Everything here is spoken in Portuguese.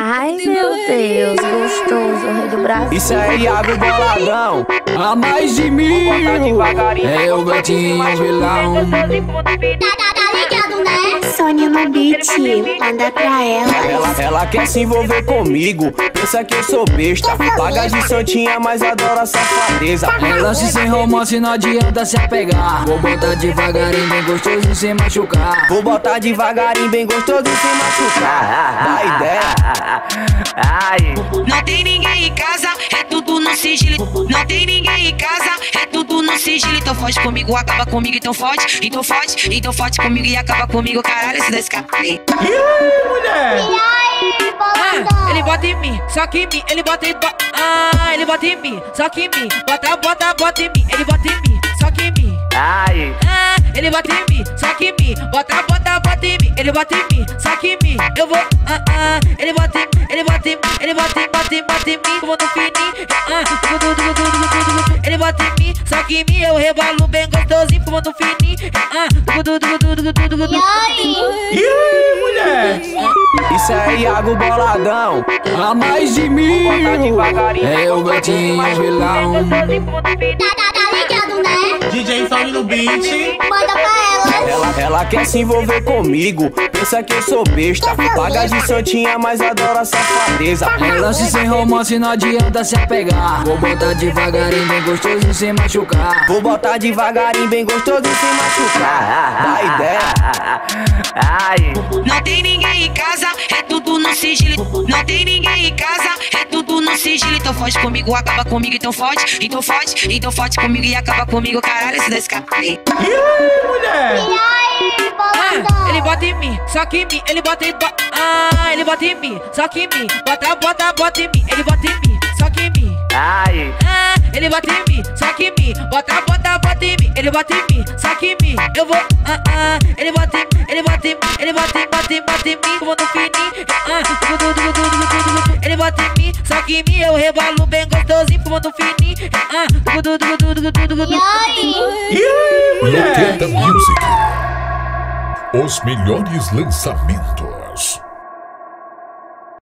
Ai, meu Deus, gostoso, o rei do Brasil. Isso é Iago Boladão, A mais de mil. É o Betinho vilão. Tá ligado, né? Sônia no beat, manda pra ela. Ela quer se envolver comigo, pensa que eu sou besta. Paga de santinha, mas adora safadeza. Relance sem romance, não adianta se apegar. Vou botar devagarinho, bem gostoso sem machucar. Vou botar devagarinho, bem gostoso sem machucar. Dá ideia. Não tem ninguém em casa, é tudo no sigilo. Não tem ninguém em casa, é tudo no sigilo. Então foge comigo, acaba comigo, então fode. Então fode comigo e acaba comigo, caralho, esse da escapa aí. Ele bota em mim, só que em mim, ele bota em ele bota em mim, só que em mim, bota em mim, ele bota em mim, só que em mim. Ele bota em mim, só que em mim, bota em mim, ele bota em mim, só que em mim, eu vou, ele bota em mim, ele bota em mim, como no fininho, ele bota em mim, só que em mim, eu rebalo bem gostosinho, como no fininho, Isso é Iago Boladão, A mais de mil. É o Betinho vilão. Tá ligado, né? DJ Sony no beat. Manda pra ela. Ela quer se envolver comigo, pensa que eu sou besta. Paga de santinha, mas adora safadeza. Relance sem romance, não adianta se apegar. Vou botar devagarinho, bem gostoso sem machucar. Vou botar devagarinho, bem gostoso sem machucar. Dá ideia. Não tem ninguém em casa, é tudo no sigilo. Não tem ninguém em casa, é tudo no sigilo. Então foge comigo, acaba comigo, então fode comigo e acaba comigo, caralho, esse da escapa aí. Ele bota em mim, só que em mim, ele bota em mim, só que em mim, bota em mim, ele bota em mim, só que em mim. Ele bota em mim, só que em mim, bota em mim, ele bota em mim, só que em mim, eu vou, ele bota em mim, como no fininho, ele bota em mim, só que em mim, eu rebalo bem gostosinho, como no fininho, Loqueta Music. Os melhores lançamentos.